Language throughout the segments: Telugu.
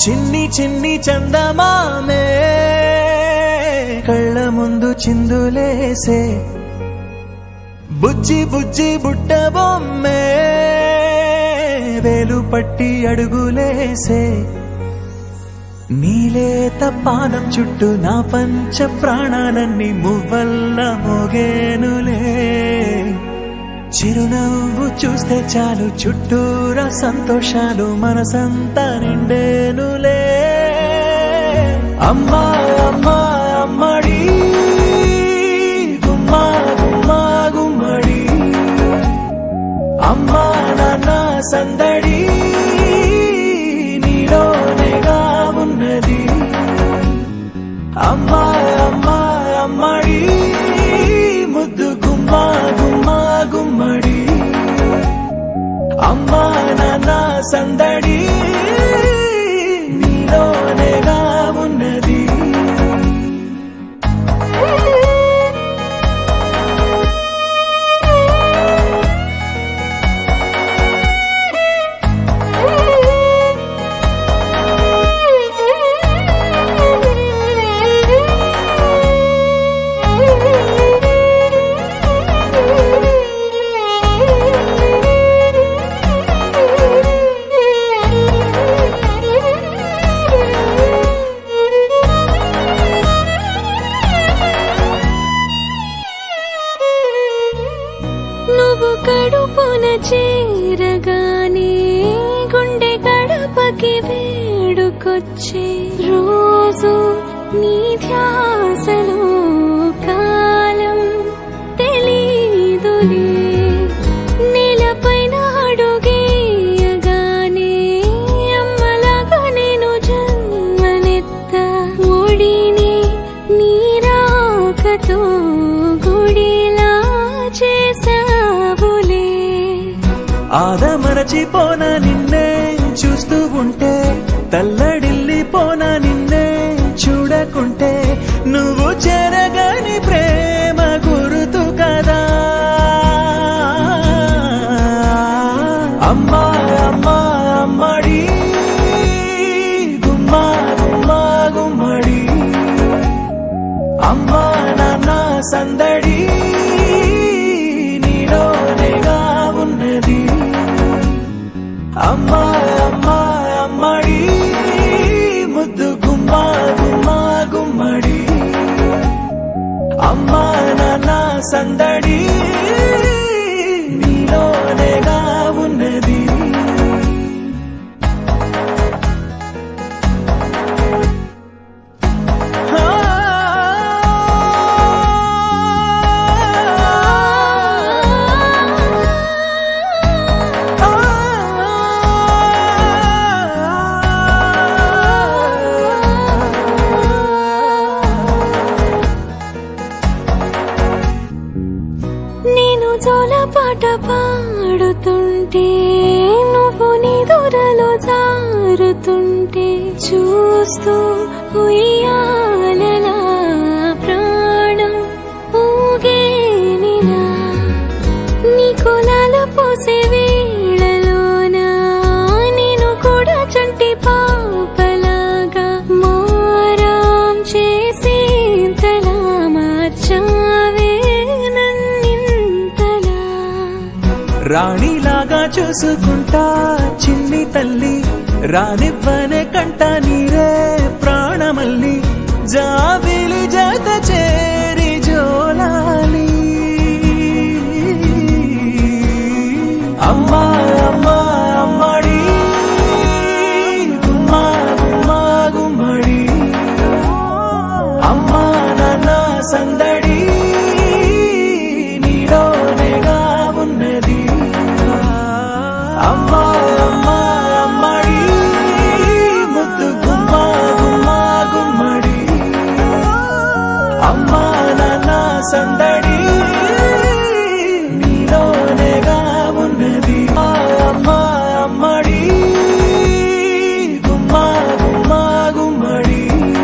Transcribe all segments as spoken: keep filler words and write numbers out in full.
చిన్ని చిన్ని చందమామే కళ్ళ ముందు చిందులేసే బుజ్జి బుజ్జి బుట్ట బొమ్మే వేలు పట్టి అడుగులేసే నీలేత పానం చుట్టూ నా పంచ ప్రాణాలన్నీ మువ్వల్ల మోగేనులే చిరునవ్వు చూస్తే చాలు చుట్టూరా సంతోషాలు మనసంతా నిండేనులే అమ్మా అమ్మా అమ్మడి గుమ్మా గుమ్మా గుమ్మడి అమ్మా నాన్న సందడి నీలోనేగా ఉన్నది అమ్మా అమ్మా అమ్మడి ముద్దు గుమ్మా గుమ్మా గుమ్మడి అమ్మా నాన్న సందడి నీలోనేగా ఉన్నది కడుపున చేరగానే గుండె గడపకి వేడుకొచ్చే రోజు నీ ధ్యాసలో కాలం తెలీదులే నేలపైన అడుగేయగానే అమ్మలాగా నేను జన్మనెత్త ఒడిని నీ రాకతో గుడిలా చేసా ఆదమరచిపోనా నిన్నే చూస్తూ ఉంటే తల్లడిల్లిపోనా నిన్నే చూడకుంటే నువ్వు చెరగని ప్రేమ గురుతు కదా అమ్మా అమ్మా అమ్మడి గుమ్మా గుమ్మా గుమ్మడి అమ్మా నాన్న సందడి నీలోనేగా ఉన్నది అమ్మా అమ్మా అమ్మడి ముద్దు గుమ్మా గుమ్మా గుమ్మడి అమ్మా నాన్న సందడి నీలోనేగా ఉన్నది పాట పాడుతుంటే నువ్వు నీ దూరలో జారుతుంటే చూస్తూ ఉయ్యాలలా ప్రాణం ఊగేనిలా నీ కులాల పోసే వేళలోనా నేను కూడా చంటి పాపలాగా మారాం చేసేంతలా మార్చావే రాణిలాగా చూసుకుంటా చిన్ని తల్లి రానివ్వనే కంట నీరే ప్రాణమల్లి జాబిలి జత చేరి జోలాలి అమ్మా అమ్మా అమ్మడి గుమ్మా గుమ్మా గుమ్మడి అమ్మా నాన్న సందడి నీలోనేగా ఉన్నది అమ్మా అమ్మా అమ్మడి ముద్దు గుమ్మా గుమ్మా గుమ్మడి అమ్మా నాన్న సందడి నీలోనేగా ఉన్నది అమ్మా అమ్మడి గుమ్మా గుమ్మా గుమ్మడి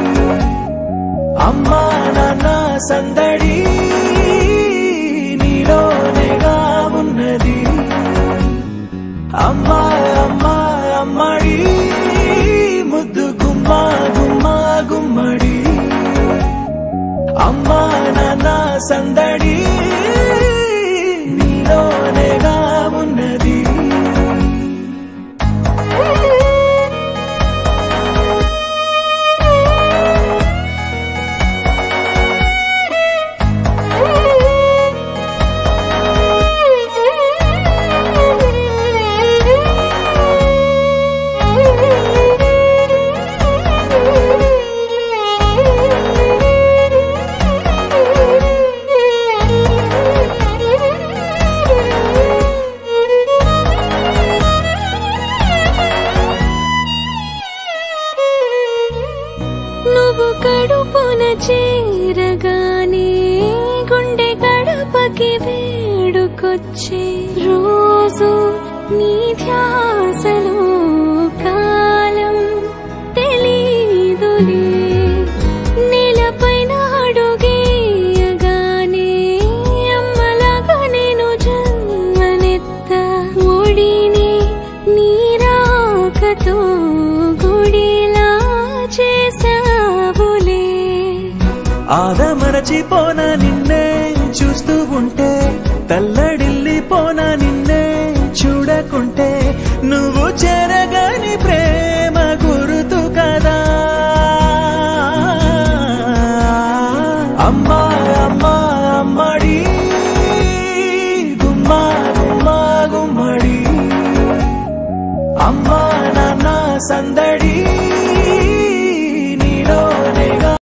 అమ్మా నాన్న సందడి నీలోనేగా ఉన్నది అమ్మా అమ్మా అమ్మడి ముద్దు కడుపున చేరగానే గుండె గడపకి వేడుకొచ్చే రోజు నీ ధ్యాసలో కాలం తెలీదులే నేలపైన అడుగేయగానే అమ్మలాగా నేను జన్మనెత్త ఒడిని నీ రాకతో గుడిలా చేసావులే ఆదమరచిపోన నిన్నే చూస్తూ ఉంటే తల్లడిల్లి